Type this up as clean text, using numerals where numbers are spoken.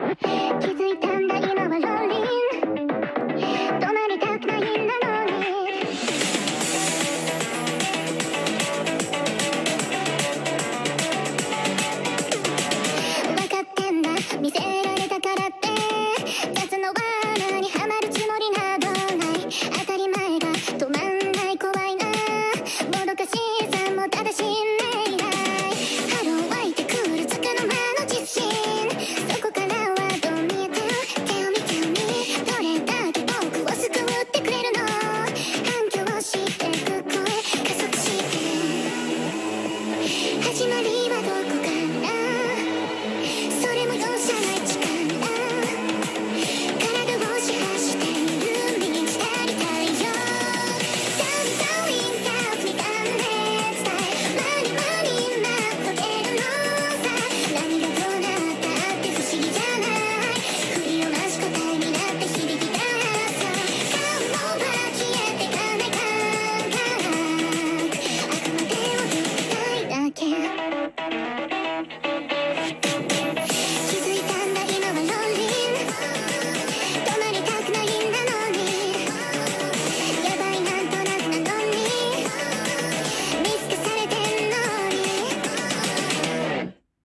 気づいたんだ今はローリン止まりたくないんだのに分かってんだ見せ